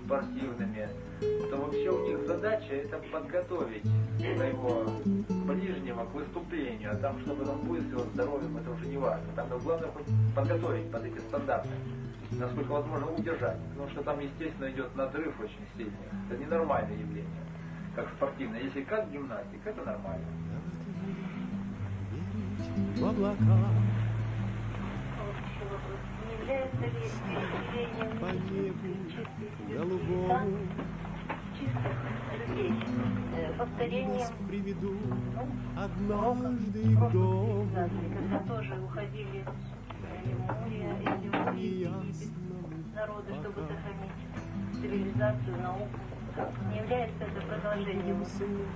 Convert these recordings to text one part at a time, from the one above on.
спортивными, то вообще у них задача это подготовить своего ближнего к выступлению, а там, чтобы он будет с его здоровьем, это уже не важно. Там главное хоть подготовить под эти стандарты, насколько возможно удержать, потому что там, естественно, идет надрыв очень сильный. Это ненормальное явление, как спортивное. Если как гимнастик, это нормально. В облака. Не является ли явлением По небу чистых голубому людей повторением приведу уроков однажды в дом. когда тоже уходили Лемурия и Египет, народы, чтобы сохранить цивилизацию, науку? Не является это продолжением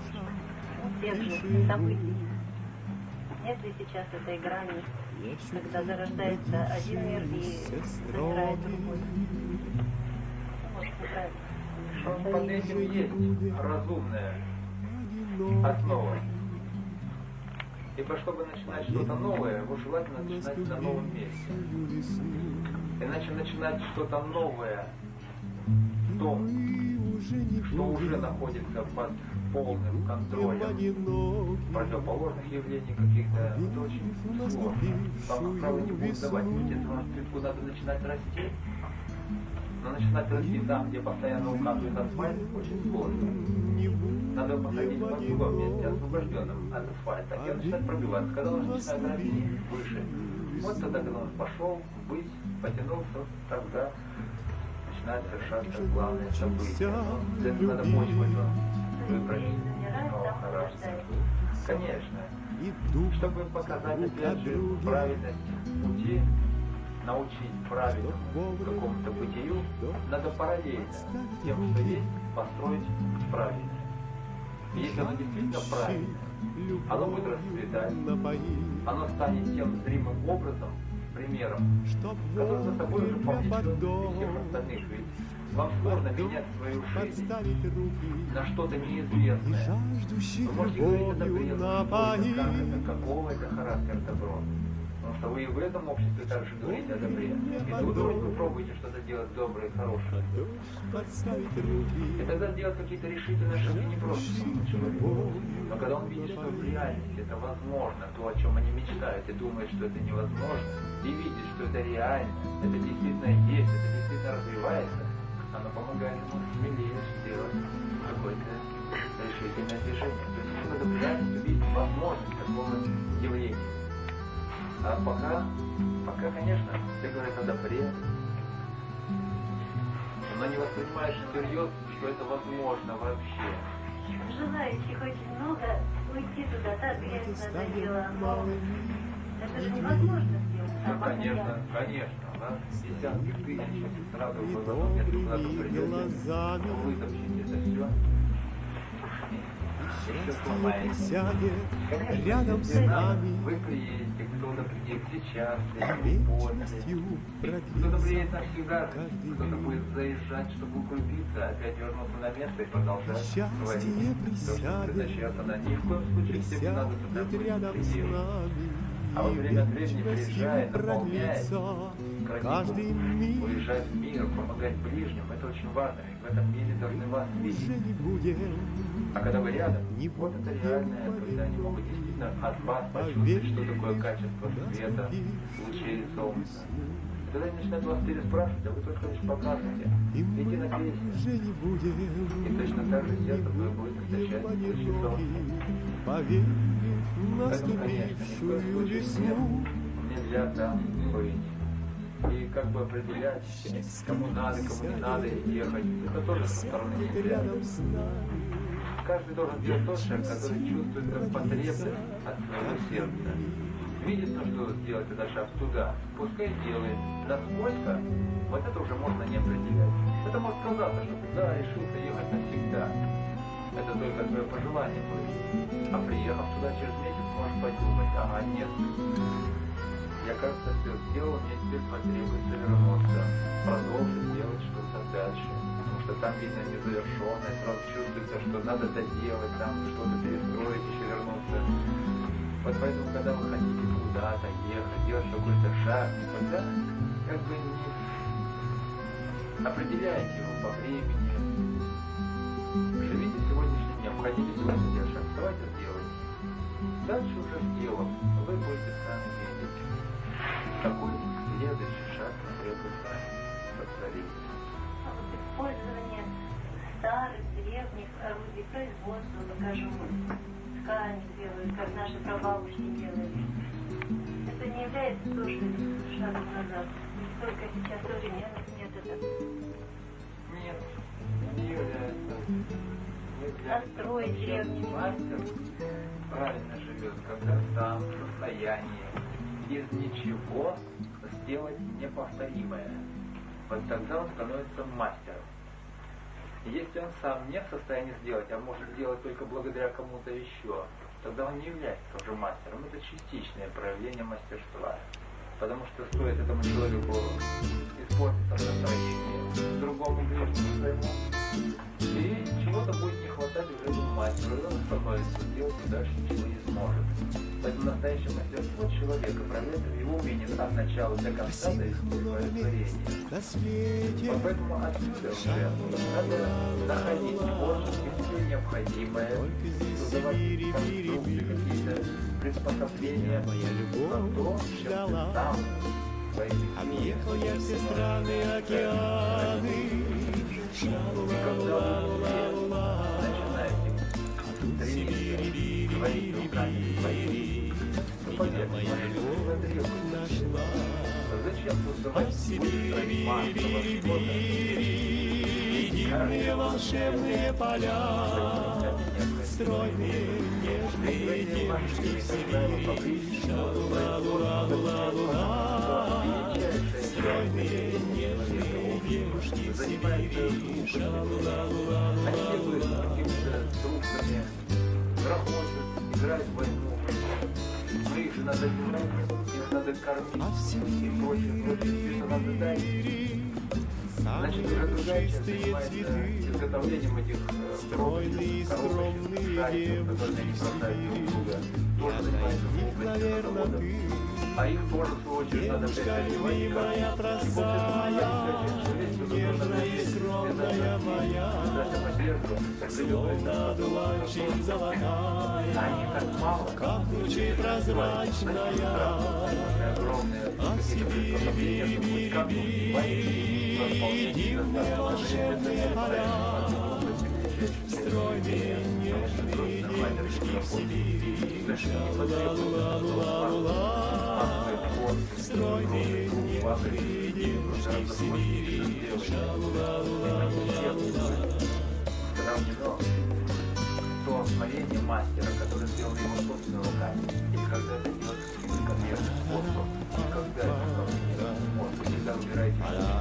тех же событий? Нет ли сейчас этой грани, когда зарождается один мир и замирает другой? Может, неправильно. Под этим есть разумная основа. Ибо чтобы начинать что-то новое, его желательно начинать на новом месте. Иначе начинать что-то новое в том, что уже находится под полным контролем противоположных явлений каких-то, это очень сложно. Вам, как правило, не будут давать видеть, потому что цветку надо начинать расти. Но начинать расти там, где постоянно укатывает асфальт, очень сложно. Надо его посадить в другом месте, освобожденном от асфальта, и он начинает пробиваться. Когда он начинает расти выше, вот тогда, когда он пошел ввысь, потянулся, тогда начинает совершаться главное событие. Для этого надо почву выбрать нового характера. Конечно. Чтобы показать, опять же, правильность пути, научить правильному какому-то бытию, надо параллельно с тем, что есть, построить правильно. И если оно действительно правильное, оно будет расцветать, оно станет тем зримым образом, примером, который за собой уже повлечет всех остальных. Ведь вам сложно менять свою жизнь на что-то неизвестное. Вы можете говорить о добре, но какого это характера добро. Потому что вы и в этом обществе также говорите о добре. И тут вы пробуете что-то делать доброе и хорошее. И тогда сделать какие-то решительные шаги не просто человеку. Но когда он видит, что в реальности это возможно, то, о чем они мечтают, и думает, что это невозможно, и видит, что это реально, это действительно есть, это действительно развивается, оно помогает ему смелее сделать какое-то решительное движение. То есть надо в реальности видеть возможность такого явления. А пока, конечно, все говорят о добре, но не воспринимаешь всерьез, что это возможно вообще. Желающих очень много уйти туда, так грязь надоело, но это же невозможно сделать. Ну, конечно, да? Десятки тысяч, сразу вы в одном месте куда-то придете, вы вытопчете это все. И все сломаете. Конечно, рядом с нами. Вы приедете, кто-то приедет сейчас, или после. Кто-то приедет навсегда, кто-то будет заезжать, чтобы укрепиться, опять вернуться на место и продолжать свои то, что предназначается на них. В коем случае всем не надо туда быть. А во время от времени приезжает, наполняет, каждый миг уезжает в мир, помогать ближним. Это очень важно, ведь в этом мире должны вас видеть. А когда вы рядом, вот это реальное, когда они могут действительно от вас почувствовать, что такое качество света, лучей солнца. И тогда они начинают вас переспрашивать, а вы только лишь показываете. Идите на песню. И точно так же сердце твое будет источать лучи солнца. Поэтому, конечно, ни в коем случае нельзя там быть. И как бы определять, кому надо, кому не надо ехать, это тоже со стороны себя. Каждый должен делать тот шаг, который чувствует как потребность от своего сердца. Видит, что сделать этот шаг туда, пускай делает. Насколько, вот это уже можно не определять. Это может казаться, что да, решился ехать навсегда. Это только твое пожелание будет. А приехав туда через месяц, можешь подумать, ага, нет. Я, кажется, все сделал, мне теперь потребуется вернуться, продолжить делать что-то дальше. Потому что там видно незавершенное, сразу чувствуется, что надо доделать, там что-то перестроить, еще вернуться. Вот поэтому, когда вы хотите куда-то ехать, делать какой-то шаг, тогда как бы не определяете его по времени, они не делают один шаг, давайте сделаем. Дальше уже делом вы будете сами видеть, какой следующий шаг требуется повторить. А вот использование старых, древних орудий производства, покажу, ткани делают, как наши прабабушки делали. Это не является тоже шагом назад. Только сейчас современных методов. Нет, не является. Настроить древними. Мастер правильно живет, когда сам в состоянии из ничего сделать неповторимое. Вот тогда он становится мастером. Если он сам не в состоянии сделать, а может сделать только благодаря кому-то еще, тогда он не является уже мастером. Это частичное проявление мастерства. Потому что стоит этому человеку испортить настроение другому ближнему своему, и чего-то будет не хватать уже этому мастеру, и он остановится, делать и дальше ничего не сможет. Поэтому настоящее мастерство человека проявляется в его умении от начала до конца довести свое творение. Вот поэтому отсюда уже надо находить творчески все необходимое, создавать конструкции, какие-то приспособления, на то, чем ты сам Объехал я все страны, океаны, начинаете стремиться своими руками, своими, ну, поверьте, зачем создавать дивные волшебные поля, стройные нежные девушки в Сибири, ла-ла-ла-ла-ла-ла, стройные нежные девушки в Сибири, ла-ла-ла-ла-ла. Они делают какими-то трубками, проходят, играют в войну. Но их же надо делать, их надо кормить и прочее, что надо дать. Значит, уже другая часть занимается изготовлением этих стройные, скромные девушки тоже занимается наверное, ты, а их тоже, в свою очередь, надо девушка любимая, простая, нежная и скромная моя, словно длань золотая, как лучи прозрачная, а Сибирь, дивные волшебные поля, стройные нежные девушки в Сибири, ла-ла-ла-ла-ла, стройные нежные девушки в Сибири, ла-ла-ла-ла-ла. Сравнено то творение мастера, который сделал его собственными руками, и когда это делает каким-то конкретным способом, и когда это может, вы всегда выбираете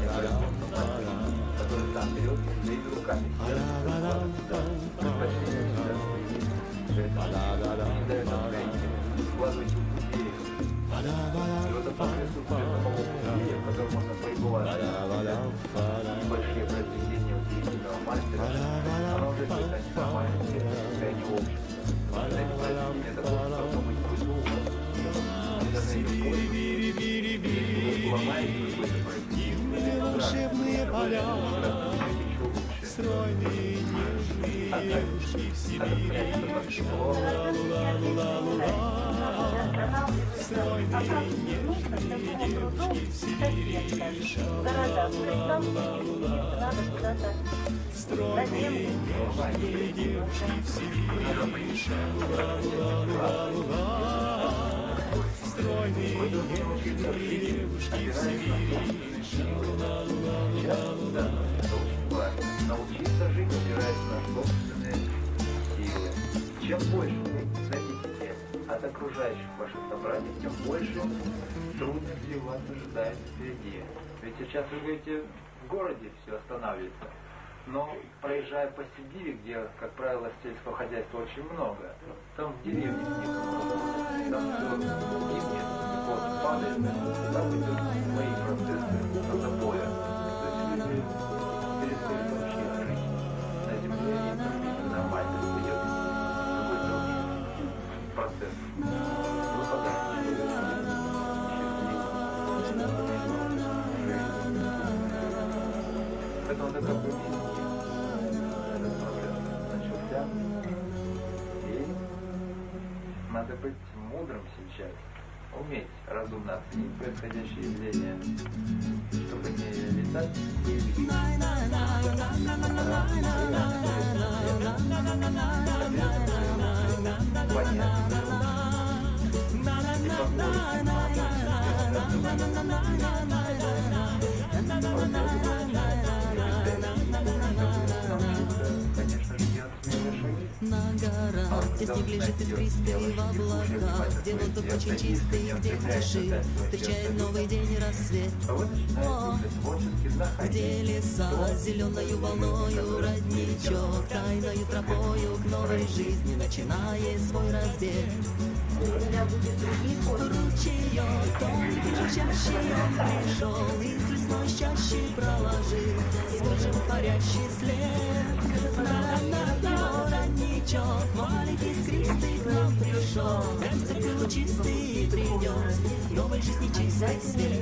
который сам берет и своими руками предпочтение всегда не дает открытия, вкладывайте в идею. И вот это посредством самого идеи, в котором можно пребывать, небольшие произведения удивительного мастера, оно уже это не нормальное состояние общества. Это не произведение такого, что должно быть придумано. Вы должны использовать. Если вы ломаете какое-то произведение, волшебные поля, стройные нежные девушки в Сибири, ла-ла-ла-ла-ла, стройные нежные девушки в Сибири, ла-ла-ла-ла-ла, стройные нежные девушки в Сибири, ла-ла-ла-ла-ла, стройные нежные девушки в Сибири, ла-ла-ла-ла-ла. Научиться жить, опираясь на собственные силы. Чем больше вы зависите от окружающих ваших собратьев, тем больше трудностей вас ожидает впереди. Ведь сейчас вы говорите, в городе все останавливается. Но проезжая по Сибири, где, как правило, сельского хозяйства очень много, там в деревне некому, там все гибнет, вот падает, там идут свои процессы запоя. Перестают вообще жить на земле, и нормально идет какой-то процесс выпадания. Поэтому это как бы этот процесс начался. Надо быть мудрым сейчас, уметь разумно оценить происходящее явление, чтобы не летать и видеть. На горах, где снег лежит искристый в облаках, где воздух очень чистый, где в тиши встречает новый день и рассвет. Где леса зеленою волною родничок, тайною тропою к новой жизни начинает свой разбег. Ручеек тонкий, журчащий, он пришел, из лесной чащи проложил свой животворящий след. На родничок маленький искристый к нам пришел, гангстер был чистый и принес новой жизни чистый свет.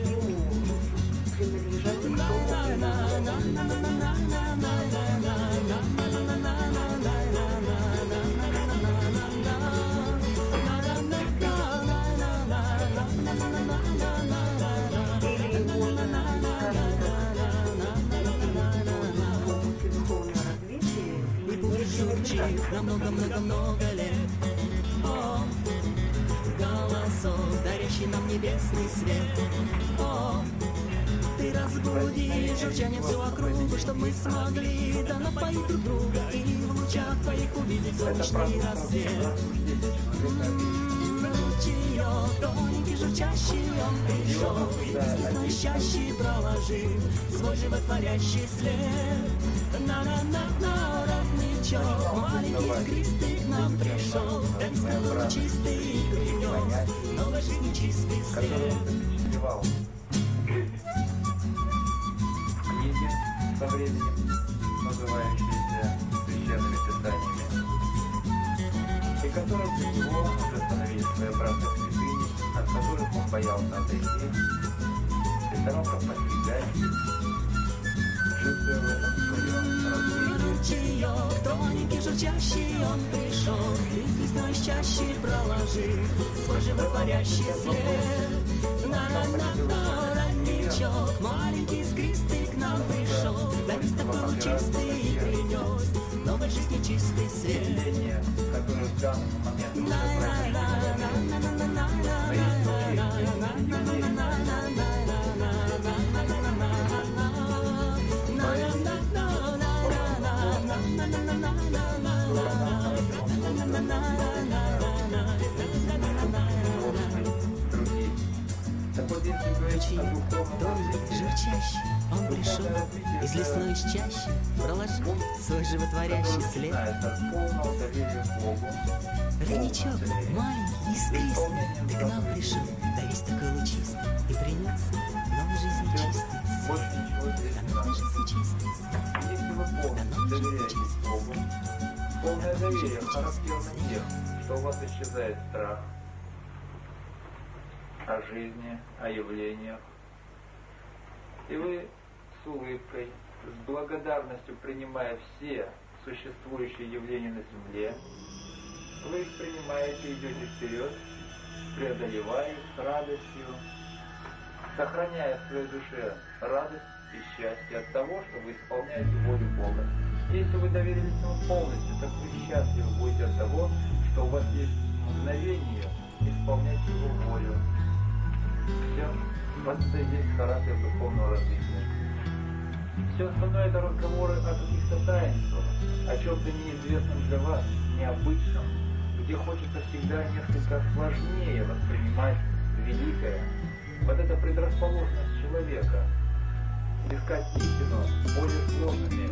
На много-много-много лет. О, голосок, дарящий нам небесный свет. О, ты разбудишь журчание всю округу, чтоб мы смогли да напоить друг друга и в лучах твоих увидеть солнечный рассвет. Ручеек тоненький, журчащий, он пришел, из лесной чащи проложил свой животворящий след. На-на-на-на, родничок маленький искристый к нам пришел, гангстер был чистый и принес новой жизни чистый свет. Книги со временем, называющиеся священными писаниями, и которые для него уже становились своеобразной святыней, от которых он боялся отойти и старался постигать, чувствуя в этом свое развитие. Ручеек тоненький, журчащий, он пришел, из лесной чащи проложил свой животворящий след. На-на-на-на, родничок маленький искристый к нам пришел, гангстер был чистый и принес новой жизни чистый свет. Явление, которое в данный момент уже журчащий, он пришел, из лесной чащи проложил свой животворящий след. Родничок маленький, искристый, ты к нам пришел, да весь такой лучистый, и принес новой жизни чистый свет. Да новой жизни чистый свет. Если вы полностью доверяетесь Богу, полное доверие характерно тем, что у вас исчезает страх о жизни, о явлениях, и вы с улыбкой, с благодарностью принимая все существующие явления на земле, вы их принимаете, идете вперед, преодолевая их с радостью, сохраняя в своей душе радость и счастье от того, что вы исполняете волю Бога. Если вы доверились Ему полностью, так вы счастливы будете от того, что у вас есть мгновение исполнять Его волю. Все. Вот это и есть характер духовного развития. Все остальное это разговоры о каких-то таинствах, о чем-то неизвестном для вас, необычном, где хочется всегда несколько сложнее воспринимать великое. Вот эта предрасположенность человека искать истину более сложными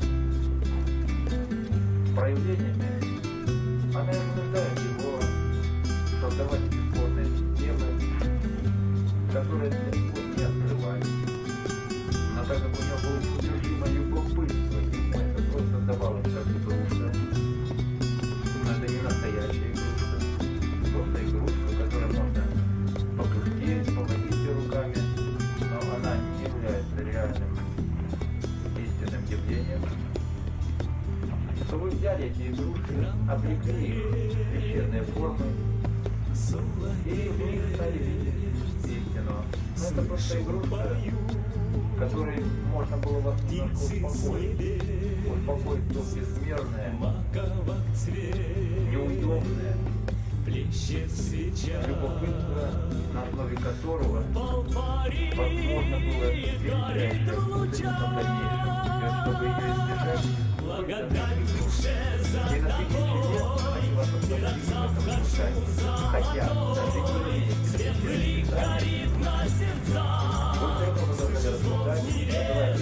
проявлениями, она и вынуждает его создавать исходные системы, которые легко не открывались. Но так как у него было неудержимое любопытство, ему это просто давалось как игрушка. Но это не настоящая игрушка, просто игрушка, которую можно покрутить, поводить руками, но она не является реальным истинным явлением. То вы взяли эти игрушки, облекли их в священные формы, И в них стали видеть истину. Но это просто игрушка, которой можно было вас немножко успокоить. Успокоить то безмерное, неуемное, любопытство, на основе которого возможно было перетерять в дальнейшем, чтобы ее избежать. И на тысячи лет они вас остановили в этом слушании, хотя даже не имеете специальности. Вот это вы должны рассуждать, задавать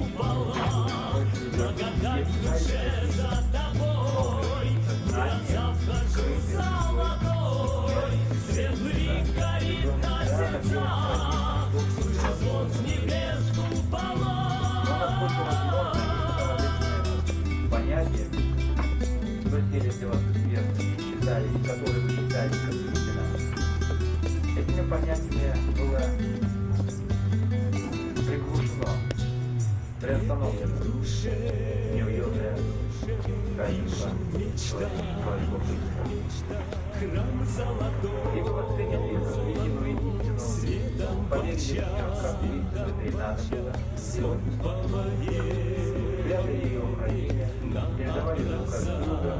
понятия, если вас известно, считали, которые вы считали как истина. Этими понятиями было приглушено, приостановлено неуемное качество своего бытия. И вы восприняли единую истину, поверили в нее, как истину, и надо было. Прятали ее в хранение, передавали друг от друга,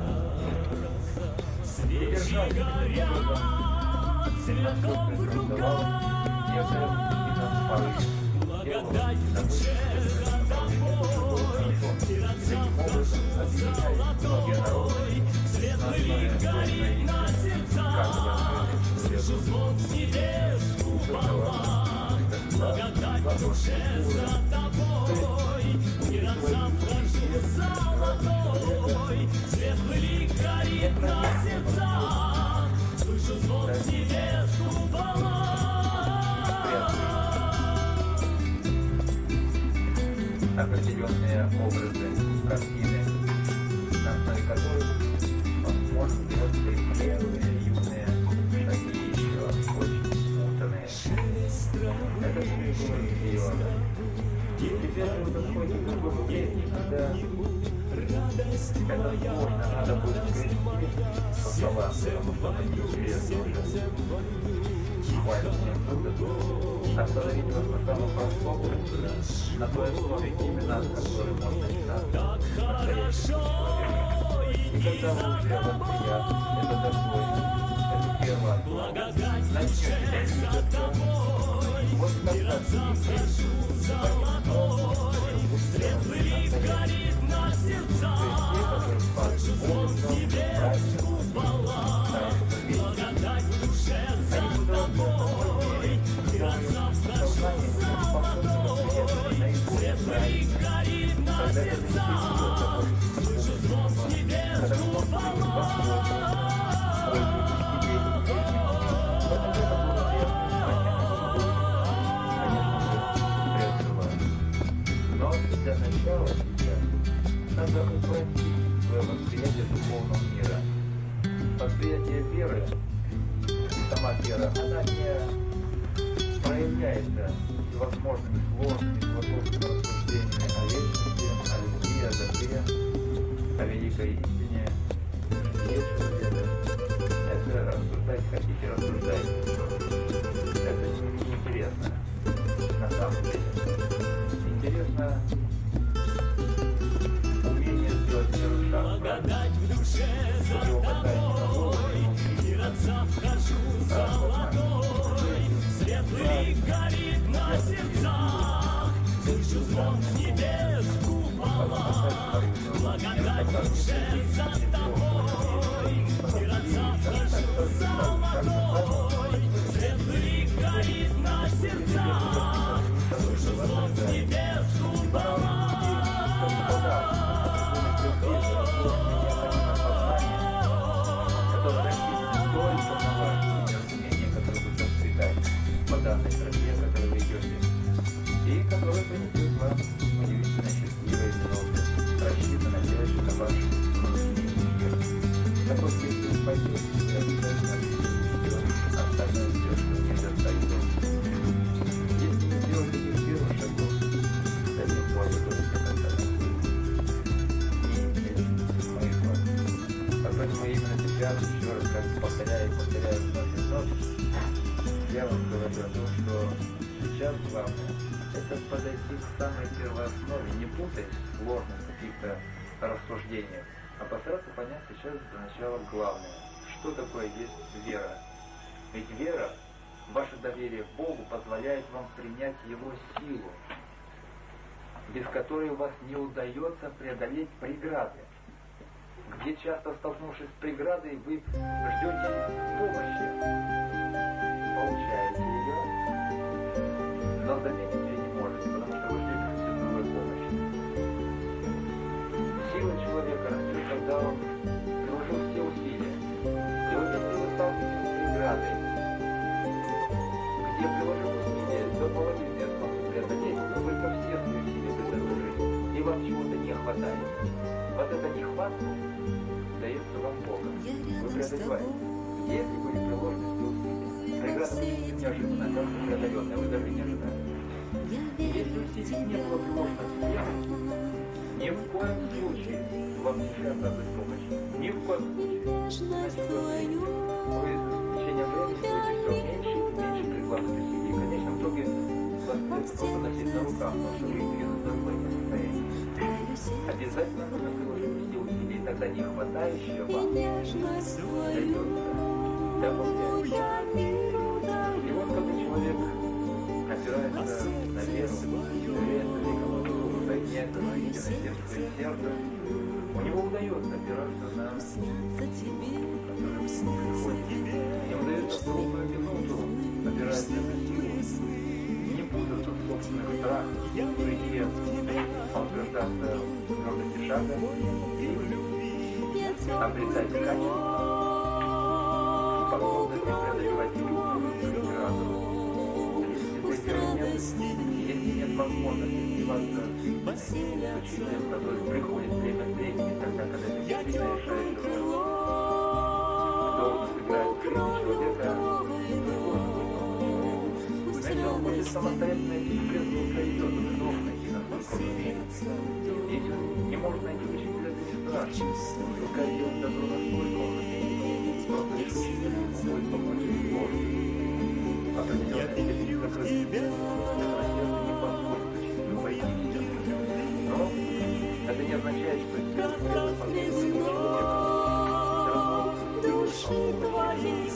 и держали друг друга, насколько это удавалось, некоторым видом порыв. Благодать в душе за тобой, таким образом объединяет многие народы, светлый горит на сердцах, слышу звон с небес купола. Благодать в душе за тобой, миротца вхожу золотой, светлый горит на сердцах, слышу звон с небес купола. Определенные образы, картины, на основе которых возможно сделать первые юные шаги еще очень смутанные. Это было сделано. И теперь мы подходим к такому времени, когда это сложно, надо будет скрестить по словам, потому что оно неинтересно уже. Хватит мне выгоду остановить вас на самом простом, на той основе именно, от которой можно стать настоящим человеком. И когда вы уже вам приятно, это достойно, это первое, начнете двигаться, вот светлый горит на сердцах, звон с небес купола, благодать в душе за тобой, миротца вхожу золотой, светлый горит на сердцах, слышу звон с небес купола. Для начала сейчас надо упростить свое восприятие духовного мира. Восприятие веры, сама вера, она не проявляется всевозможными сложными философскими рассуждениями о вечности, о любви, о добре, о великой истине. Есть что-то. Это рассуждать хотите, рассуждайте. Это неинтересно на самом деле. Интересно умение сделать первый шаг. Благодать в душе за тобой, миротца вхожу золотой, светлый горит на сердцах, слышу звон с небес купола. Благодать в душе за тобой, миротца вхожу золотой, светлый горит на сердцах, слышу звон с небес купола. Которое рассчитано только на ваше умение, которое будет расцветать по данной тропе, которой вы идете, и которое принесет вам удивительно счастливые минуты, рассчитано делать на ваш внутренний мир. Так вот, если вы пойдете, вы обязательно видите остальное все, что не достает. Если вы сделаете этих первых шагов, до сих пор вы будете поэтому именно сейчас еще раз как повторяю вновь и вновь, я вам говорю о том, что сейчас главное это подойти к самой первой основе, не путаясь в сложных каких-то рассуждениях, а постараться понять сейчас для начала главное, что такое есть вера. Ведь вера, ваше доверие к Богу позволяет вам принять Его силу, без которой у вас не удается преодолеть преграды, где часто столкнувшись с преградой, вы ждете помощи, получаете ее, но заметить ее не можете, потому что вы ждете совсем другой помощи. Сила человека растет, когда он приложил все усилия, и вот если вы сталкиваетесь с преградой, где приложил усилия до половины я смогу преодолеть, но только все свои усилия приложили, и вам чего-то не хватает. Вот эта нехватка дается вам Богом. Вы преодолеваете. Если были приложены все усилия, преграда будет неожиданно, кажется преодоленная, вы даже не ожидали. Если усилий не было приложено к себе, ни в коем случае вам нельзя оказывать помощь. Ни в коем случае. Вы с течением времени будете все меньше и меньше прикладывать усилий. И в конечном итоге вас придется просто носить на руках, потому что вы двинуться в это состояние. Обязательно нужно приложить все усилия, тогда не хватающее вам дается добавлять. И вот когда человек опирается на веру, доверяет великому Богу, соединяется с истинным своим сердцем, у него удается опираться на ему удается в трудную минуту опираться на силу, не путаться в собственных страхах, в грехе, он утверждается в твердости шага и обретать качество, способность преодолевать любую преграду. Если нет возможности сбиваться с учителем, который приходит время от времени, тогда, когда это действительно решающая роль, то сыграет в жизни человека, значит, он хочет самостоятельно идти в лес, он пройдет, он не должен найти, насколько он умеет. Если он не может найти учителя, это не страшно. Пускай идет добро, насколько он умеет. Просто учитель ему будет помочь сложно. Определенная степень закрытия. Это сердце не позволит учителю войти в сердце. Но это не означает, что сердце это позволит человека. Души твоей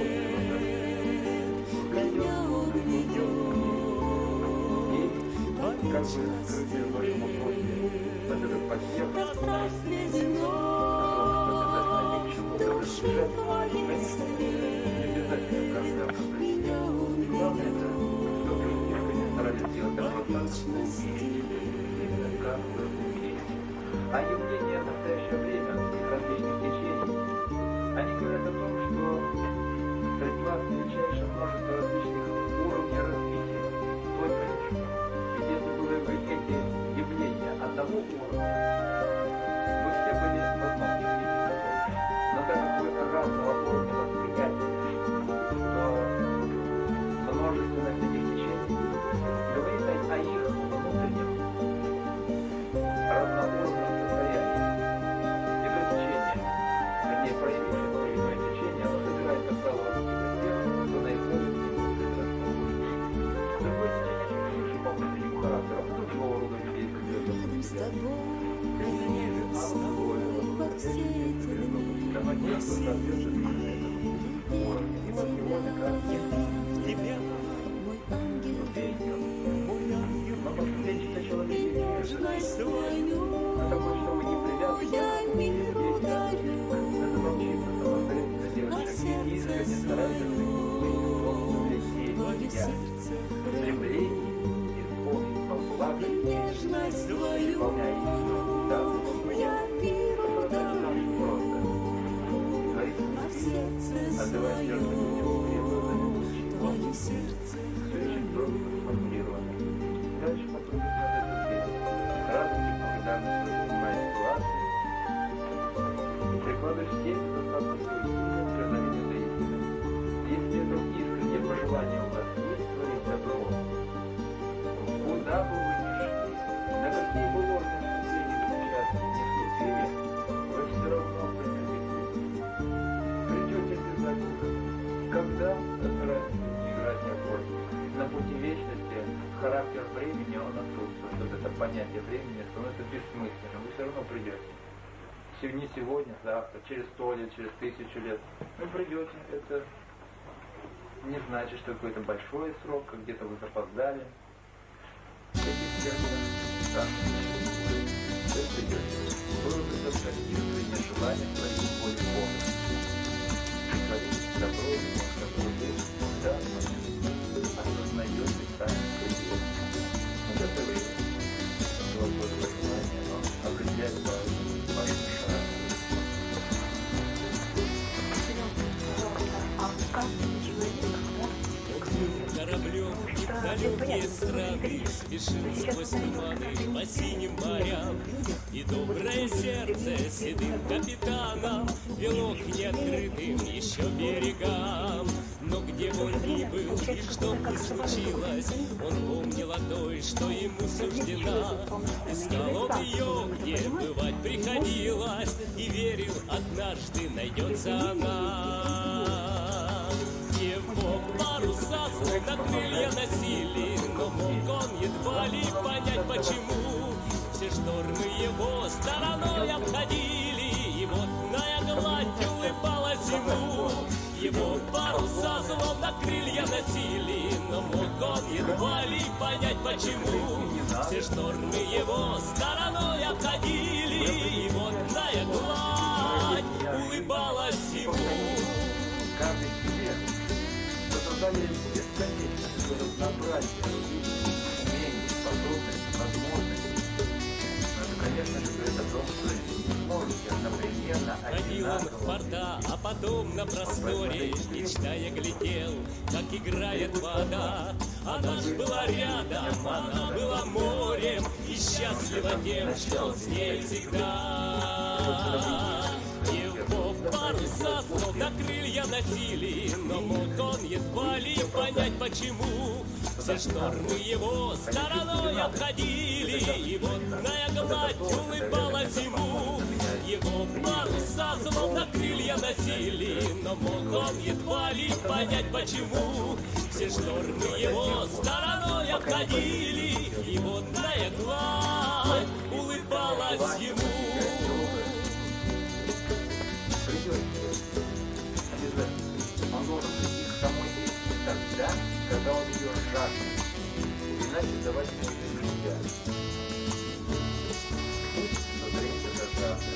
И как бы скрытие в вашем вопросе, вот этот подъем, души твоей не обязательно каждый раз произойти. Главное это, чтобы люди не старались сделать это просто именно как вы умеете. А явления в настоящее время из различных течений, они говорят о том, что среди вас величайшее множество различных уровней развития. Только лишь. Ведь если бы вы эти явления одного уровня, вы все были в одном явлении. Но так как вы разного уровня восприятия, то множественность этих течений говорит о их внутреннем разноуровневом состоянии. Это течение, вернее, проявившее то или иное течение, оно собирает, как правило, тех, кто наиболее не будет рассмотрен. Другое течение чуть выше по внутреннему характеру, другого рода людей рядом с тобой, с другое домодейство соответствует этому уровню. И вот сегодня как мой ангел, но посмотрите, человек потому что вы не я миру дарю, надо научиться самостоятельно делать шаги, искренне стараться быть твое сердце, стремлений, исполнить по благости, нежность свою, исполняя их, я миру дарю, просто а в сердце отдавать сердце людям требования, твое сердце, все очень просто сформулировано. Дальше потом надо это сделать. Радость и благодарность принимает ситуацию. И прикладываешь все достаточно усилия в преодолении этой истины. Если это искреннее пожелание у вас есть творить добро, куда бы вы ни шли, на какие бы ложные ступени вы сейчас не ступили, вы все равно претерпите. это понятие времени становится бессмысленным. Вы все равно придете. Не сегодня, завтра, через 100 лет, через 1000 лет. Вы придете. Это не значит, что какой-то большой срок, как где-то вы запоздали. Вы придете. Выработать чувствование желания творить более полностью. Творить добро, которое вы всегда осознаете сами себе. Вот это время. Свобода понимания, но определяет вашу шару. Кораблем в далекие страны спешим сквозь туманы по синим морям. И доброе сердце седым капитаном вело к неоткрытым еще берегам. Но где бы он ни был и что бы ни случилось, он помнил о той, что ему суждена. Искал он ее, где бывать приходилось, и верил, однажды найдется она. Его паруса словно крылья носили, но мог он едва ли понять, почему. Все штормы его стороной обходили, и водная гладь улыбалась ему. Его паруса словно крылья носили, но мог он едва ли понять, почему. Все штормы его стороной обходили, и водная гладь улыбалась ему. Каждый себе создали бесконечность, разнообразие умений, способностей, возможностей. Но это, конечно же, говорит о том, что не можете одновременно, ходил он в порта, а потом на просторе, мечтая глядел, как играет вода. Она ж была рядом, она была морем, и счастлива тем, что он с ней всегда. Его паруса словно крылья носили, но мог он едва ли понять, почему. Все штормы его стороной обходили, и водная гладь улыбалась ему. Его паруса словно крылья носили, но мог он едва ли понять, почему. Все штормы его стороной обходили, и водная гладь улыбалась ему. Обязательно. Он должен прийти к самой истине тогда, когда он ее жаждет. Иначе давать ему нельзя. Зазрите за жаждой.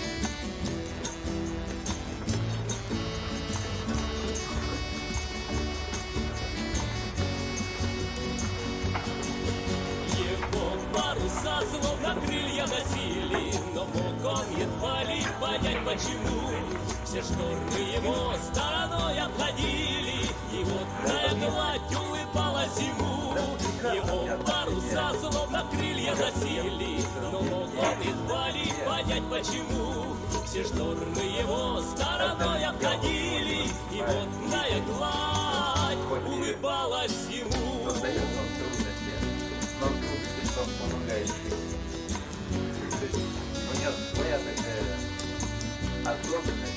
Его паруса словно крылья носили, но мог он едва ли понять, почему. Все штормы его стороной обходили, и водная гладь улыбалась ему. Его паруса словно крылья носили, но мог он едва ли понять, почему. Все штормы его стороной обходили, и водная гладь улыбалась ему. Создает он трудности, но трудности вам помогает жить. То есть у него своя такая особенность.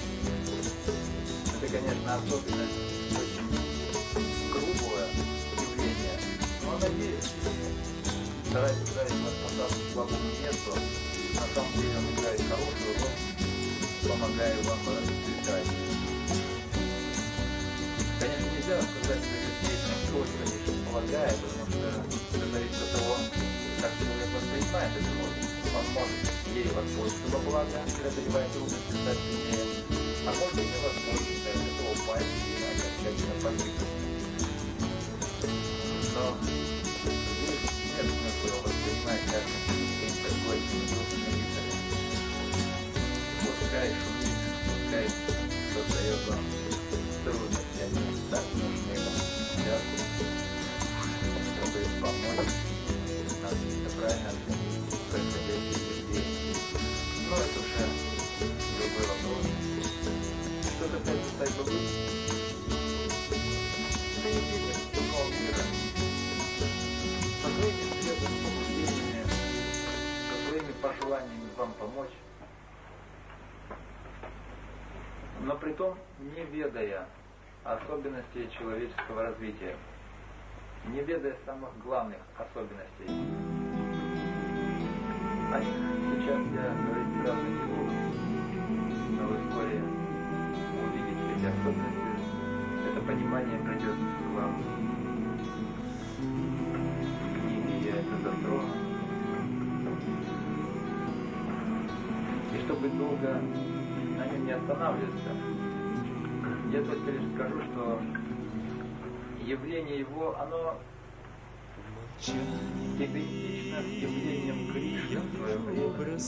Это, конечно, особенность очень грубое явление, но она есть. Старается ставить вас по самому слабому месту. На самом деле он играет хорошую роль, помогая вам расцветать. Конечно, нельзя сказать, что это песня только лишь помогает, потому что это зависит от того, как человек воспринимает эту роль. Он может ей воспользоваться во благо, преодолевая трудности, стать сильнее. А можно не воспользоваться, от этого упасть и окончательно погибнуть. Но нет смысла воспринимать как такой трудный. Пускай шумит, пускай создает вам трудности, они так нужны вам сейчас, чтобы помочь нам правильно оценить происходящие действия. Но это уже другой вопрос. Что касается тайбы, это не бизнес духовного мира. Со своими светлыми побуждениями, со своими пожеланиями вам помочь, но при том не ведая особенностей человеческого развития, не ведая самых главных особенностей. о них сейчас я говорить сразу не буду, но вы вскоре увидите эти особенности, это понимание придет к вам. В книге я это затрону. И чтобы долго на нем не останавливаться, я только лишь скажу, что явление его, оно идентично с явлением Кришны в свое время.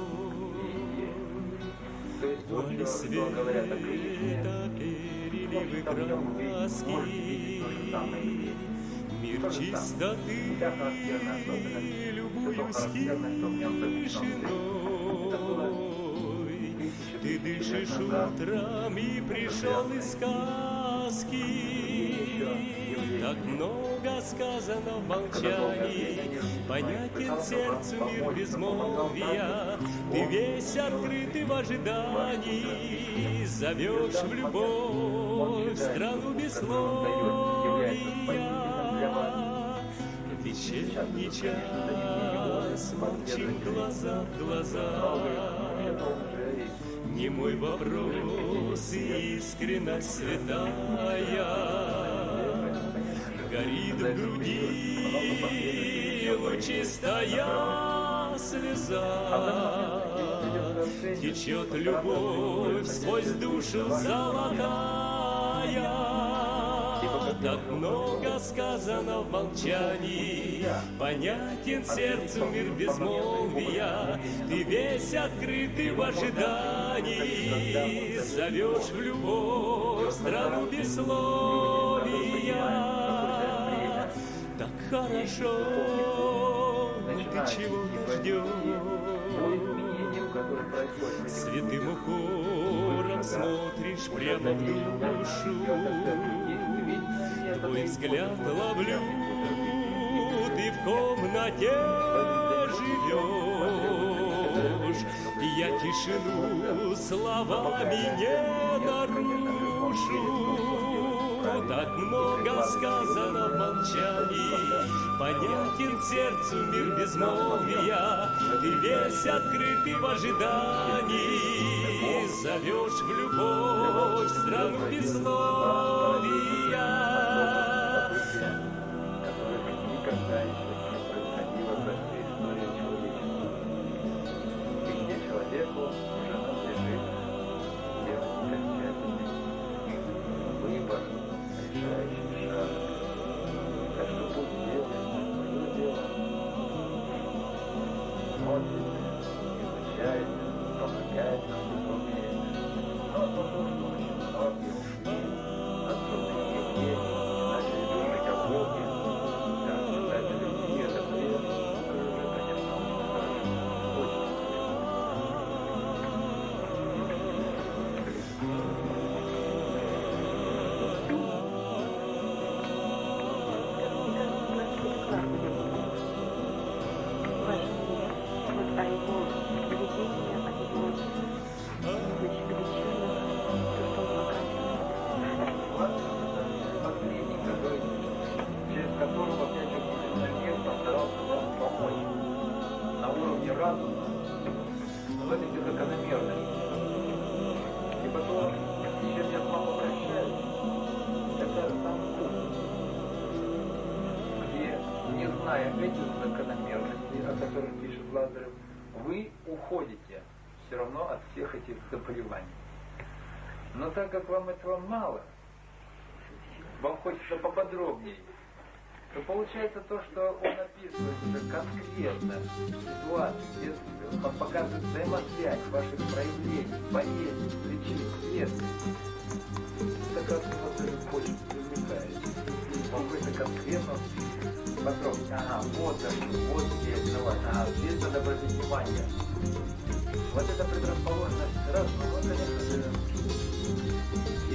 То есть то, что говорят о Кришне, в нем вы можете видеть то же самое явление. То же самое. Вся характерная особенность, все то характерное, что в нем записано. Это было ты дышишь утром и пришел из сказки. Так много сказано в молчании, понятен сердцу мир безмолвия. Ты весь открытый в ожидании, зовешь в любовь, в страну бессловия. Вечерний час, молчим глаза в глаза. Не мой вопрос, искренность святая, горит в груди лучистая слеза, течет любовь сквозь душу золотая. Так много сказано в молчании, понятен сердцу мир безмолвия. Ты весь открытый в ожидании, зовешь в любовь, в страну бессловия. Так хорошо, ты чего-то ждешь, святым укором смотришь прямо в душу. Твой взгляд ловлю, ты в комнате живешь. Я тишину словами не нарушу. Так много сказано в молчании, понятен сердцу мир безмолвия. Ты весь открытый в ожидании, зовешь в любовь, в страну безмолвия. Никогда еще не происходило в этой истории человечества. И где человеку уже надлежит сделать окончательный выбор, решающий шаг. Так что пусть делает свое дело. Смотрит, изучает, помогает нам, что умеет. Но то, что очень многие ушли от собственных идей, начали думать о Боге. В этой закономерности. И потом, чем я с вами прощаюсь, это сам курс, где, не зная этих закономерностей, о которых пишет Лазарев, вы уходите все равно от всех этих заболеваний. Но так как вам этого мало, вам хочется поподробнее, то получается то, что он описывает уже конкретно ситуацию, где он показывает взаимосвязь ваших проявлений, болезней, причин, следствий. Это как вас очень привлекает. Он какой-то конкретно подробно. Ага, вот здесь, давай, ага, здесь надо обратить внимание. Вот эта предрасположенность сразу, ну, конечно же, и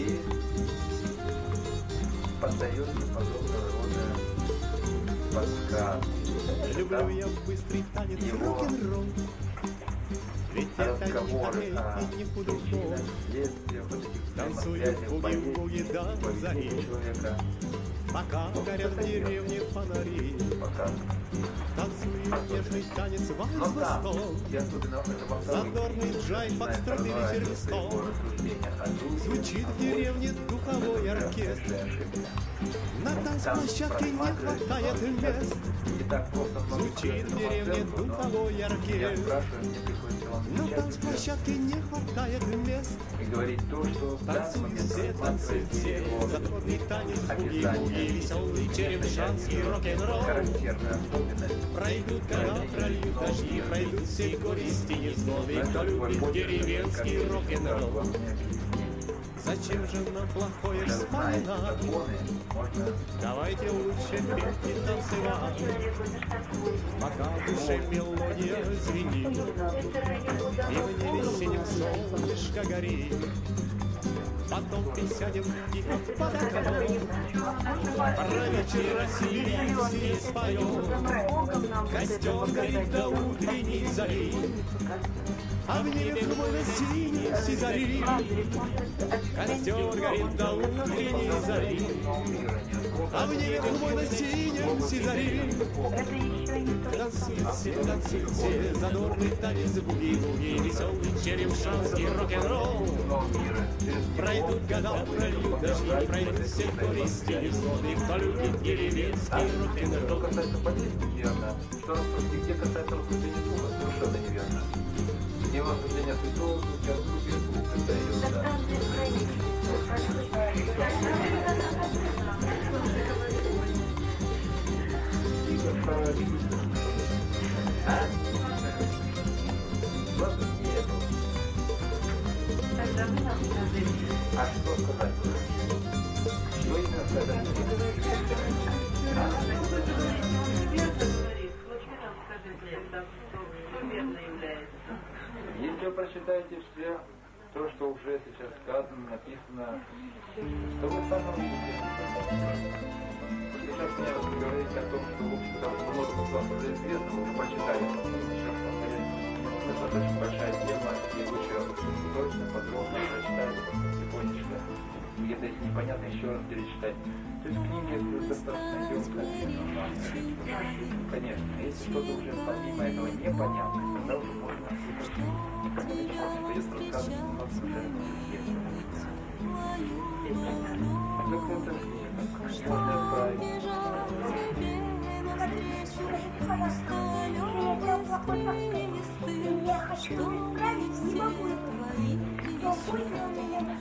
поддается подобного рода подсказки. Люблю я быстрый танец рок-н-ролл, ведь это не разговоры не о художник. следствиях, вот этих Танцует взаимосвязях, буги-буги до болезней зари. человека. Пока горят в деревне фонари, пока. танцует нежный танец Но там, вальс-восток. и особенно это во второй Задорный книге, джайв, начинает фокстрот или разворачиваться червесток. его рассуждения о духе, Звучит в о Боге. деревне духовой Это оркестр. большая ошибка. На танцплощадке не хватает мест. Не так просто много Звучит в сказать деревне самооценку, но духовой я оркестр. спрашиваю, мне приходится вам На отвечать танцплощадке не хватает мест. и говорить то, что в данный Танцуют момент все, рассматривает танцуют все. его Задорный танец, описание. буги-буги, веселый черемшанский рок-н-ролл. Характерная особенность. Пройдут года, прольют дожди, пройдут все горести невзгоды. Кто любит деревенский рок-н-ролл? Зачем же нам плохое Когда знаете вспоминать? законы, можно Давайте лучше петь и танцевать, пока в душе мелодия звенит, и в небе синим солнышко горит. Потом присядем тихо под окном, про вечер России споем. Костер горит до утренней зари, а в небе хмурно синий сизари. Костер горит до утренней зари, а в небе хмурно синим сизари. Танцуют все, задорный танец, буги-буги, веселый черемшанский рок-н-ролл. Пройдут года, прольют дожди, пройдут все горести невзгоды. Кто любит деревенский Что рок-н-ролл? касается политики, верно. Что где касается рассуждения духа, совершенно неверно. Не рассуждение святого духа, а группе духа, это ерунда. А? Просто нет. Тогда вы нам скажите. А что сказать? Что именно сказать? Если вы прочитаете все то, что уже сейчас сказано, написано, то вы сами увидите. Сейчас мне говорить о том, что, в общем-то, много вам уже известно, вы уже прочитали. Сейчас повторяю, достаточно большая тема, и лучше точно, подробно прочитать, тихонечко. Где-то, если непонятно, еще раз перечитать. То есть книги достаточно емкая. Конечно, если что-то уже помимо этого непонятно, тогда уже можно придется рассказывать немного уже. Как это можно исправить? Я хочу исправить, не могу это. Но пусть у меня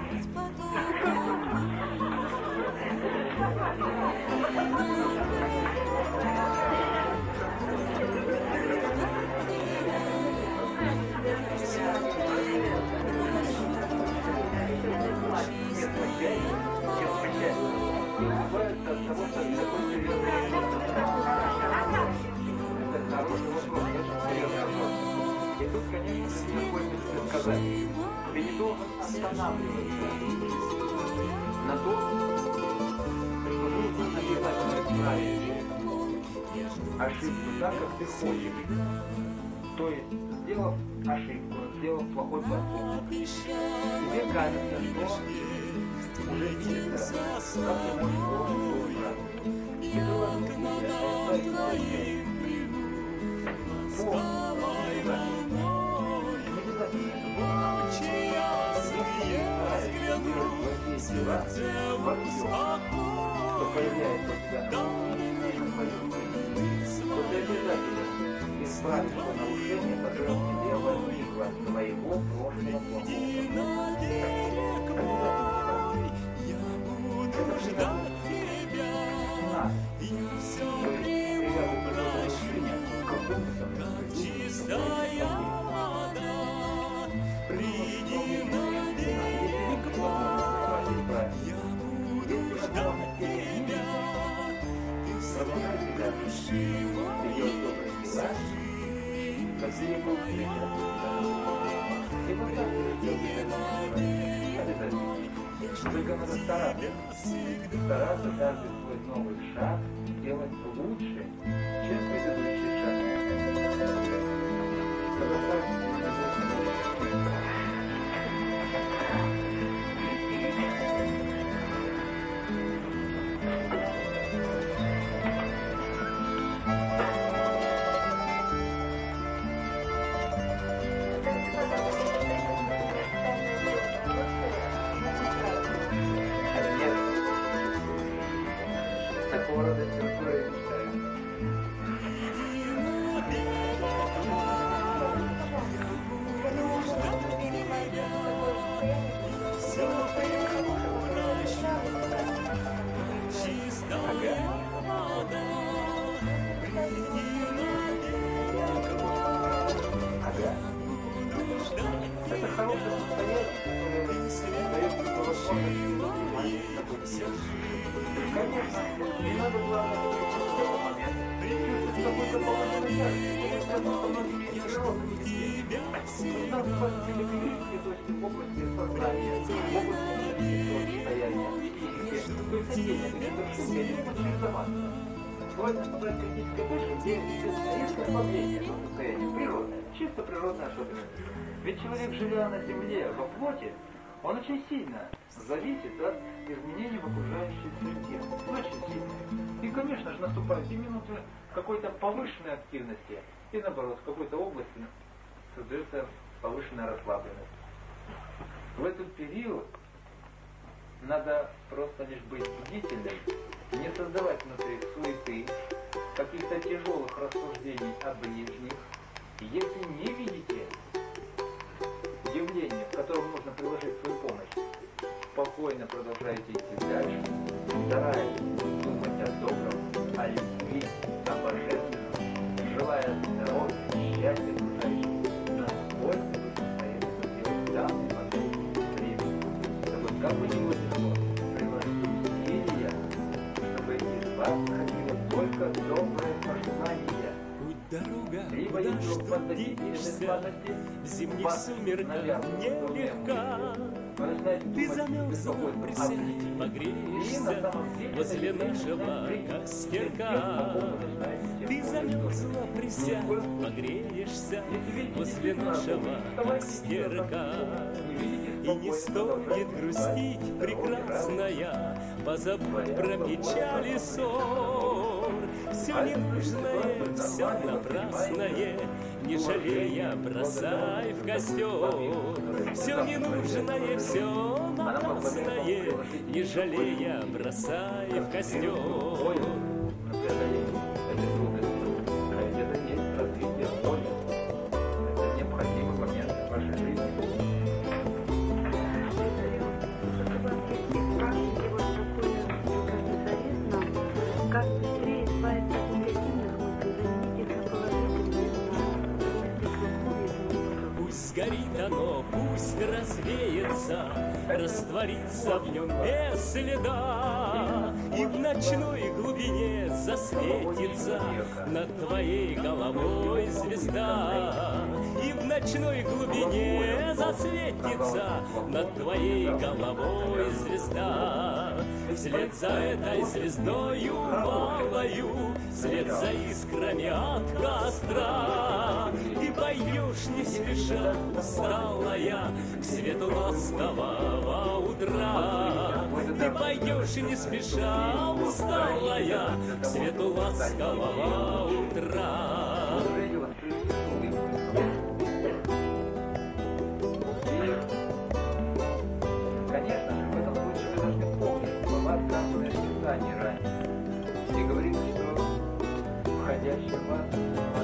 И тут, конечно, приходится сказать, ты не должен останавливаться на том, что нужно обязательно исправить ошибку так, как ты хочешь. То есть, сделав ошибку, сделав плохой поступок, тебе кажется, что уже видится, как ты можешь его исправить. И ты возьмешь что появляется у тебя на уме, то ты обязательно исправишь то нарушение, которое в тебе возникло от твоего прошлого плохого. Это всегда нас. То есть привязывать это нарушение к какому-то нарушению. Только надо стараться каждый свой новый шаг делать лучше, чем предыдущий шаг. Когда хорошее состояние, которое дает возможность конечно, не надо главное в этот момент чувствовать какой-то положительный яркость, потому что многие природные нужно спать переберите, то есть в области сознания, в области состояния, физики, то есть не материализоваться. Бывает наступает критическая точка, где резкое ослабление этого состояния, природное, чисто природная особенность. Ведь человек, живя на земле, во плоти, он очень сильно зависит от изменений в окружающей среде. Очень сильно. И, конечно же, наступают и минуты какой-то повышенной активности, и наоборот, в какой-то области создается повышенная расслабленность. В этот период надо просто лишь быть бдительным, не создавать внутри суеты, каких-то тяжелых рассуждений о ближних. Если не видите явление, в котором нужно приложить свою помощь, спокойно продолжайте идти дальше, стараясь думать о добром, о любви, о божественном, желая здоровья, счастья окружающим, насколько вы состоите делать в данный момент времени. Чтобы как бы ни было тяжело, приложить усилия, чтобы из вас находилось только доброе пожелание. Дорога, Либо куда если ж вы тут денешься, в зимних сумерках нелегка. Ты замерзла, присядь, погреешься возле нашего костерка. Ты замерзла, присядь, погреешься возле нашего костерка. И не стоит грустить, прекрасная, позабудь про печаль и ссор. Все ненужное, все напрасное, не жалея, бросай в костер. Все ненужное, все напрасное, не жалея, бросай в костер. Это есть развитие воли. Это необходимый момент в вашей жизни. Как быстрее избавиться от негативных мыслей, заменить их на положительные, Пусть сгорит оно, пусть развеется, растворится в нем без следа, и в ночной глубине засветится над твоей головой звезда. И в ночной глубине засветится над твоей головой звезда. Вслед за этой звездою малою, вслед за искрами от костра, ты пойдешь не спеша, усталая, к свету ласкового утра. Ты пойдешь не спеша, усталая, к свету ласкового утра. Конечно же, в этом случае вы должны помнить слова, сказанные в Писании ранее. И говорится, что входящий в вас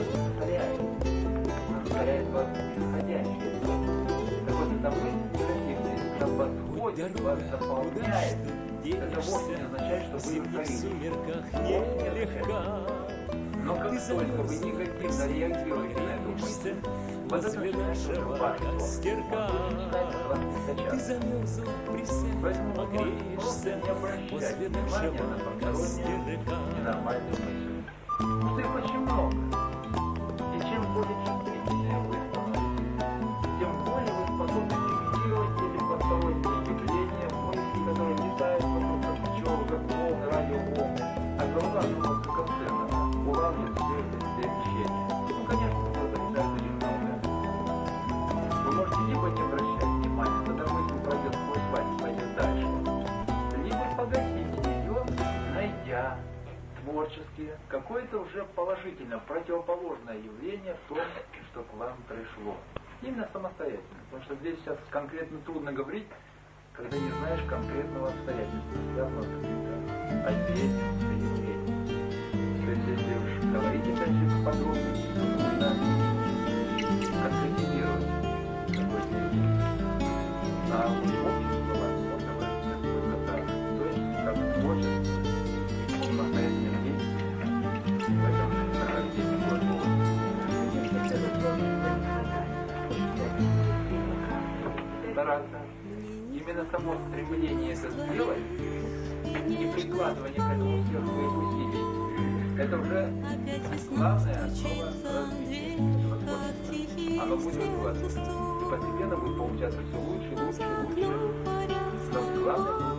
ускоряет вас исходящий. Так вот, эта мысль негативная, когда восходит, вас заполняет, это вовсе не означает, что вы нелегка. Но как только вы негативно реагируете на эту мысль, возле нашего костерка, ты замерзла, присядь, погреешься возле нашего костерка. Ненормальную мысль. Их очень много. И чем более чувствительнее вы становитесь, тем более вы способны фиксировать эти посторонние явления, мысли, которые летают вокруг как пчелы, как волны, радиоволны, а голова становится концерном, улавливает все эти перемещения. Ну, конечно, это залетает очень много. Вы можете либо не обращать внимания, когда мысль пройдет сквозь вас и пойдет дальше, либо погасить ее, найдя творчески какое-то уже положительно противоположное явление в том, что к вам пришло. Именно самостоятельно. Потому что здесь сейчас конкретно трудно говорить, когда не знаешь конкретного обстоятельства, связанного с каким-то отдельным явлением. То есть если уж говорить опять же подробности, то нужно конкретизировать какое-то явление. А в общем словах можно выразить только так. То есть как творчество, самостоятельное действие в этом прохождении глагола. стараться. Именно само стремление это сделать и прикладывание к этому всех своих усилий, это уже главная основа развития этого творчества. Оно будет развиваться. Постепенно будет получаться все лучше, лучше, лучше. Но главное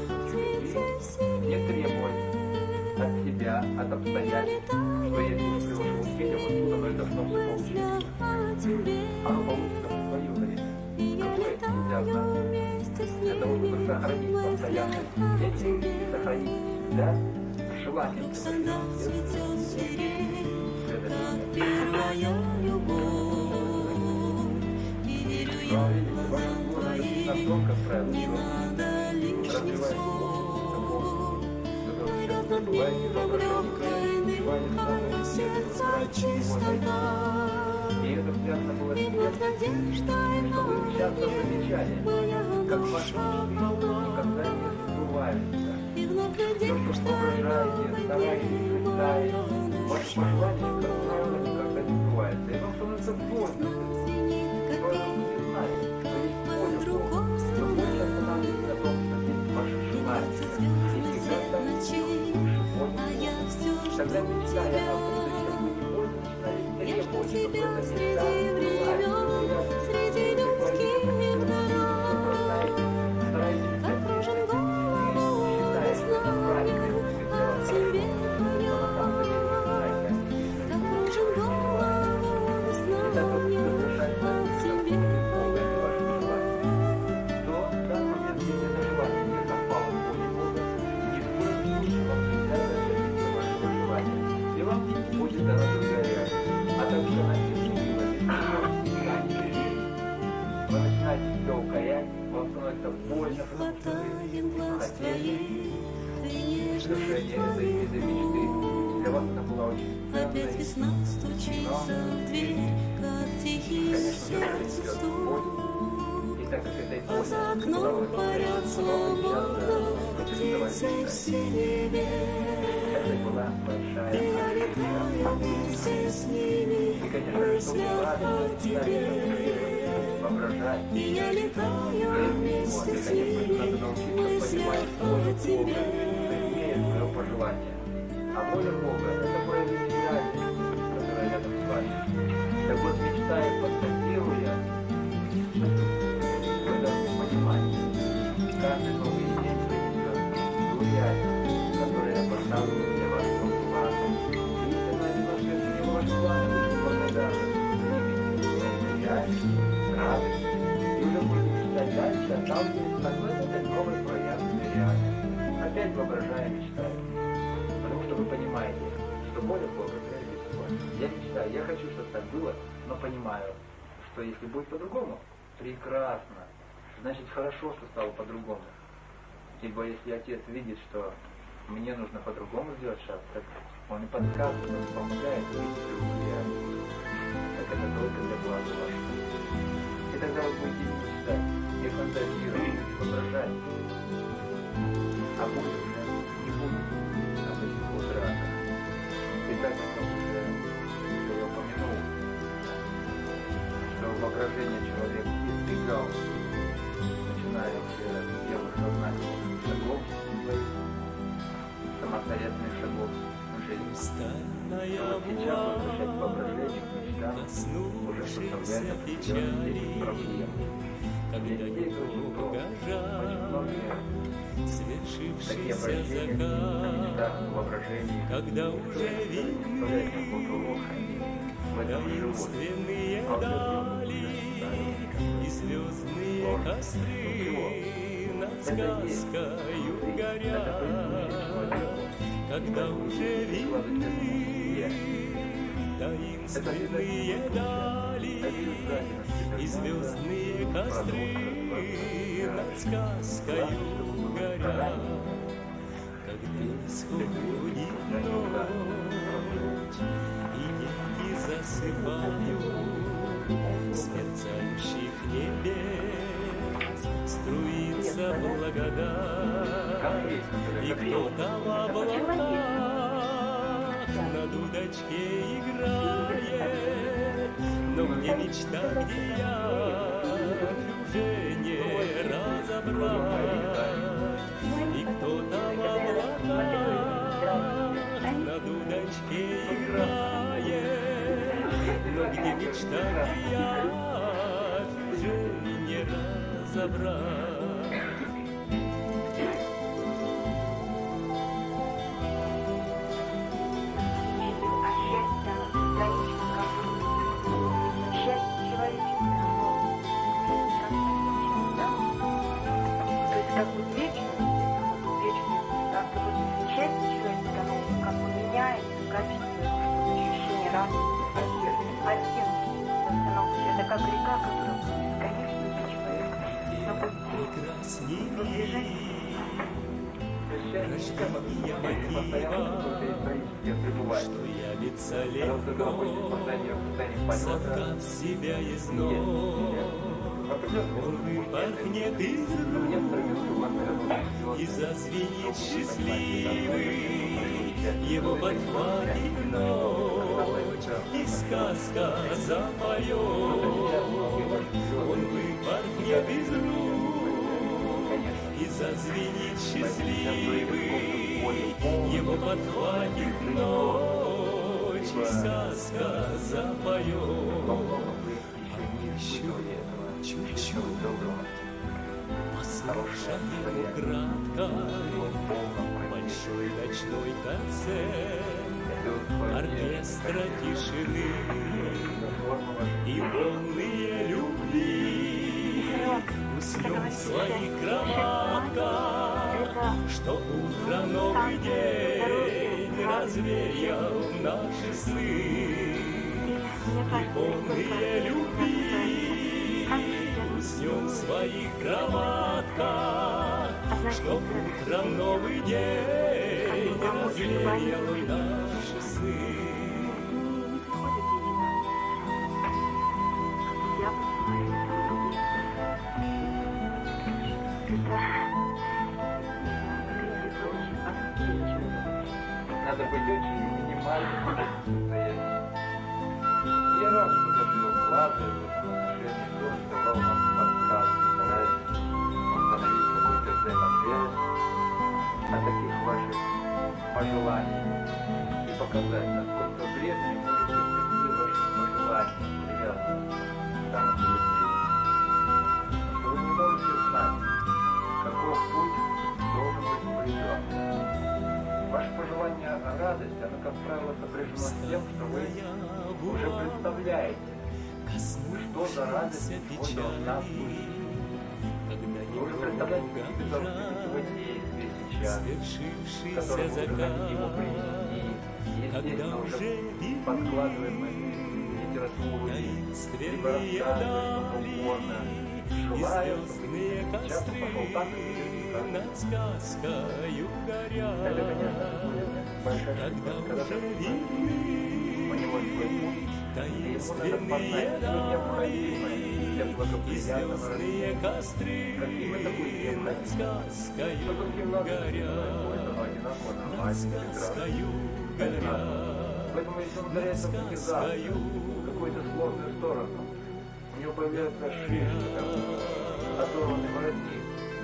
не требовать от себя, от обстоятельств, что если уж приложил усилия, вот тут оно и должно все получиться. Оно получится в свое время. Какое нельзя знать. Для того, чтобы сохранить постоянное стремление и сохранить всегда желание. Но видите, большинство настолько правильно, что развивается и это связано было с тем, что вы часто замечали, как ваши мечты никогда не сбываются. Все, что воображаете, стараетесь, мечтаете, ваши пожелания, как правило, никогда не сбываются. И вам становится больно. Вы не знаете, что есть воля Бога, но больше останавливаетесь на том, что есть ваши желания. И всегда там выше воли. Тогда мечтая о будущем, вы невольно начинаете требовать, чтобы эта мечта сбылась. Среди людских дорог окружен голову знаю, тебе понес. Окружен голову знаю, тебе то в данный момент, если это желание не совпало с волей Бога, никто не может вам всегда зажечь вашего желания. И вам будет дана другая реальность. А также она не вы начинаете себя укорять, вам становится больно, потому что вы хотели совершения этой мечты. Для вас это была очень опять весна стучится в дверь, как тихий конечно, идет боль. И так как этой боли за окном парят свободно птицы в синеве. это была большая Я летаю вместе с ними, и, конечно, мысля чтобы о тебе. воображать, И я летаю вместе с конечно, ними, надо научиться мысля понимать о волю Бога, тебе. имея свое пожелание. А воля Бога — это проявить реальность, которая рядом с вами. Так вот, мечтая, фантазируя, вы должны понимать, каждый новый день принесет ту реальность, которая поставлена для вашего плана. И если она немножко изменила ваш план, вы будете благодарны, примите новую реальность, радость, и уже будете мечтать дальше, отталкиваясь от этой новой проявленной реальности. Опять воображая, мечтая. Потому что вы понимаете, что воля Бога прежде всего. Я мечтаю, я хочу, чтобы так было, но понимаю, что если будет по-другому, прекрасно. Значит, хорошо, что стало по-другому. Ибо если отец видит, что мне нужно по-другому сделать шаг, так он и подсказывает, он помогает видеть другую реальность. Так это только для блага вашего. И тогда вы будете не мечтать, не фантазировать, не воображать. А будет уже не будет обычных утратах. И так как уже я упомянул, что воображение человек избегал, начиная с первых сознательных шагов своих, самостоятельных шагов в жизни. То сейчас возвращать воображение к мечтам уже составляет определенные проблемы. Для детей это очень просто. Очень многие такие обращения на мечтах, воображении, когда уже представляют какой-то урок, они в этом живут. А дали и звездные костры над сказкою горят, когда уже видны таинственные дали и звездные костры над сказкою горят, когда исходит ночь и неги засыпают с мерцающих небес, струится благодать, и кто-то в облаках на дудочке играет, но мне мечта, где я уже не разобрать. Как вот вечность, да, то вот счастье человека, оно как бы меняется, качество, ощущение радости, оттенки. Это как река, которая бесконечно для человека на пути движения. Рождения мотива, что явится легко, соткав себя из ног. Он выпорхнет из рук и зазвенит счастливый, его подхватит ночь, и сказка запоет. Он выпорхнет из рук и зазвенит счастливый, его подхватит ночь, и сказка запоет. А мы еще чуть-чуть послушаем кратко большой ночной концерт оркестра тишины и волные любви. Уснем в своих кроватках, что утро новый день развеял наши сны и волные любви. Уснем в своих кроватках, что утром новый день развеял наши сны. Надо быть очень минимальным состоянием. Я рад, что даже вкладываю в отношения то, что давал нам подкаст, стараясь установить какую-то взаимосвязь от таких ваших пожеланий и показать, насколько вредными может быть такие ваши пожелания, привязанные к данному явлению. Что вы не можете знать, каков путь должен быть проведен. Ваше пожелание о радости, оно, как правило, сопряжено с тем, что вы уже представляете, что за радость сегодня должна быть. Вы уже представляете, какие должны быть его действия сейчас, которые вы уже хотите ему принести. Естественно, уже подкладываем мы литературу, либо рассказываем что угодно. Желаю, чтобы сейчас пошел так, и над сказкою горят. Это, конечно, большая ошибка, когда ты у него свой путь, и ему надо познать все необходимое для благоприятного развития. Каким это будет необходимо? Что каким надо одинаково, нормально, прекрасно. Поэтому, если он ударяется в внезапно, в какую-то сложную сторону, у него появляются шишки, оторванный воротник.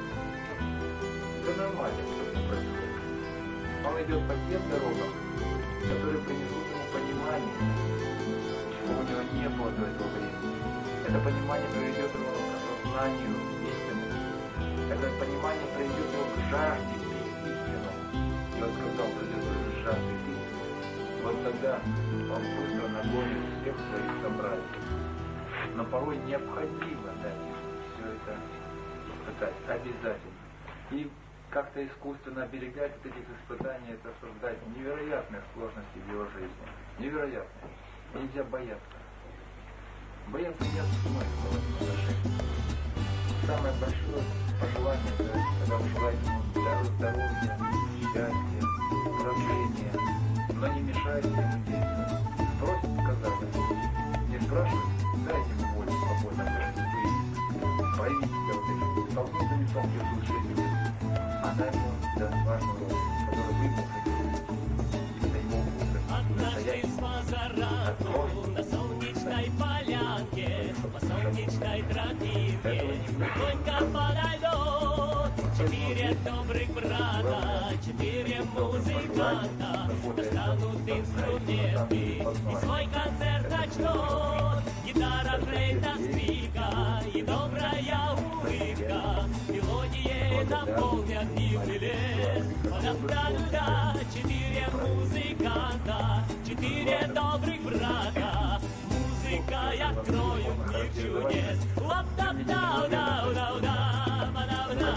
Это нормально, что это происходит. Он идет по тем дорогам, которые принесут ему понимание, чего у него не было до этого времени. Это понимание приведет его к осознанию истины. Это понимание приведет его к жажде пить истину. И вот когда он придет к жажде пить, вот тогда он быстро нагонит всех своих собратьев. Но порой необходимо дать им все это испытать, обязательно. И как-то искусственно оберегать от этих испытаний, это создать невероятные сложности в его жизни. Невероятные. Нельзя бояться. Бояться нет смысла в этом отношении. Самое большое пожелание, когда вы желаете ему здоровья, счастья, прозрения, но не мешайте ему действовать. Просит сказать, не спрашивайте, дайте ему волю свободно быть. Проявите себя вот этим столкнутым лицом в жизни. Она ему даст важную роль, которую вы ему хотите. Это его вкусы. Однажды с позаранку на солнечной полянке, по солнечной тропинке, тихонько подойдут 4 добрых брата, 4 музыканта, достанут инструменты и свой концерт начнут. Гитара, флейта, скрипка и добрая улыбка. музыка, мелодии наполнят дивный лес. Да-да-да, 4 музыканта, 4 добрых брата. Музыка, я крою мир чудес. Лап-да-да-да-да-да, ба-да-да.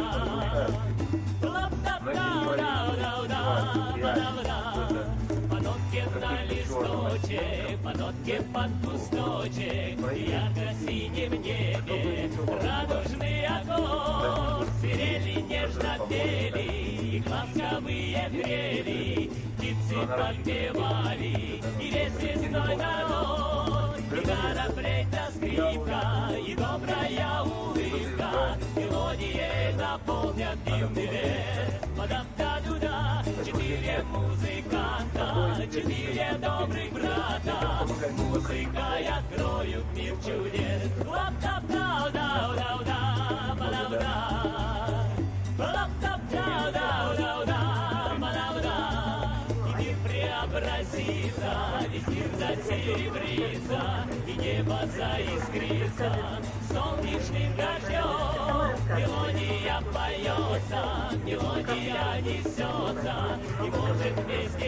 Лап-да-да-да-да-да, ба-да-да. По нотке на листочек, по нотке под кусточек, в ярко-синем небе радужный огонь. Свирели нежно пели, и ласковые трели, птицы подпевали, и весь лесной народ. Гитара, флейта, скрипка и добрая улыбка, мелодии наполнят дивный лес. Па-дам-да-ду-да, 4 музыканта, 4 добрых брата. Музыка, я крою мир чудес. Лап-да-да-да-да-да, ба-да-да. Лап-да-да-да-да-да, ба-да-да. И мир преобразится, весь мир засеребрится, и небо заискрится солнечным дождем. Мелодия поется, мелодия несется, и может вместе